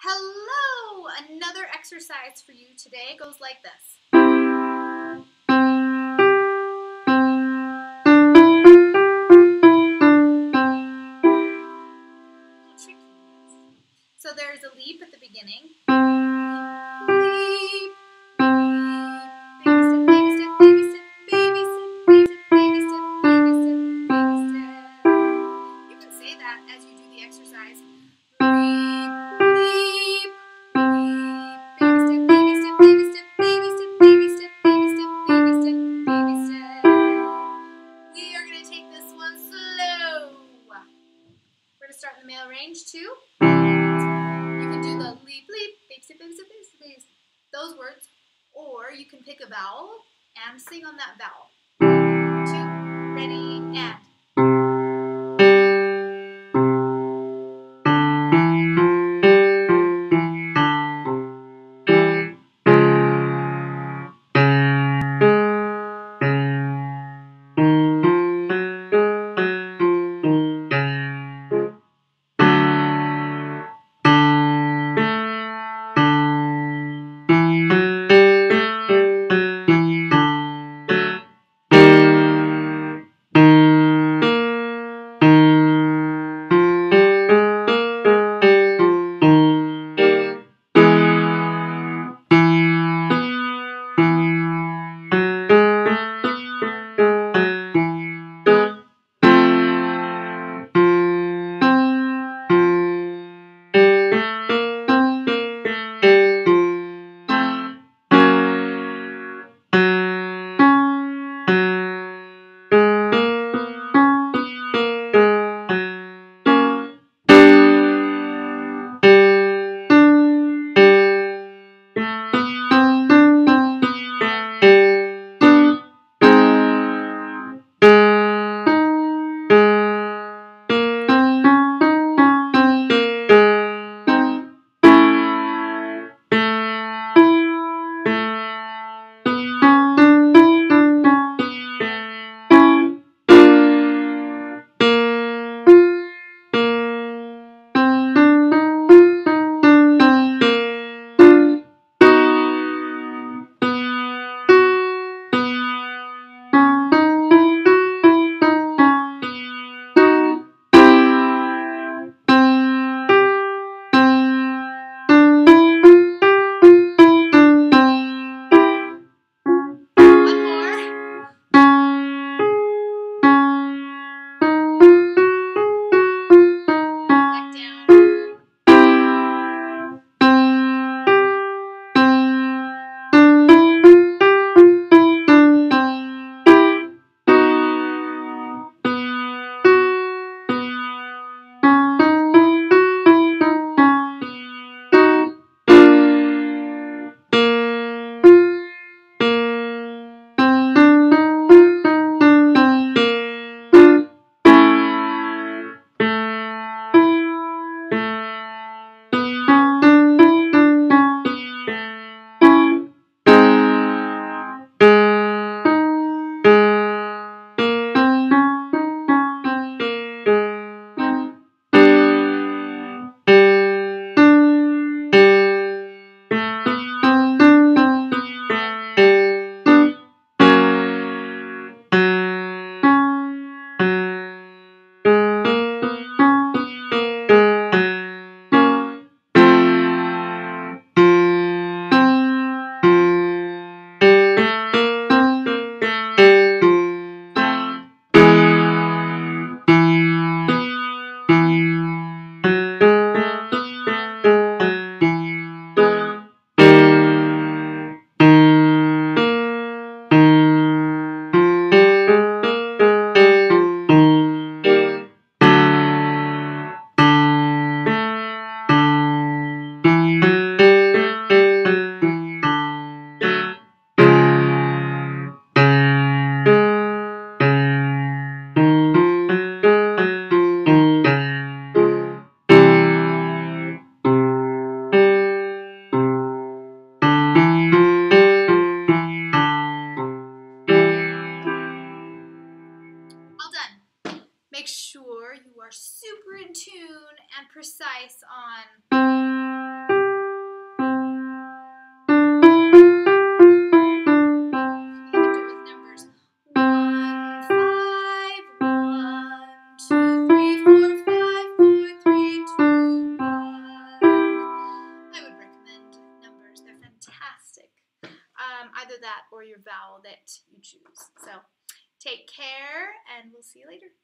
Hello! Another exercise for you today goes like this. A little tricky. So there's a leap at the beginning. Leap, leap, baby step, baby step, baby step, baby step, baby step, baby step, baby step. You can say that as you do the exercise. Leap, leap, baby step, baby step, baby step, baby step, baby step, baby step, baby step, baby step. We are going to take this one slow. We're going to start in the male range too. You can do the leap, leap, baby step, baby step, baby step, baby step. Those words. Or you can pick a vowel and sing on that vowel. 2, ready, and. Make sure you are super in tune and precise on either that or your vowel that you choose. So take care, and we'll see you later.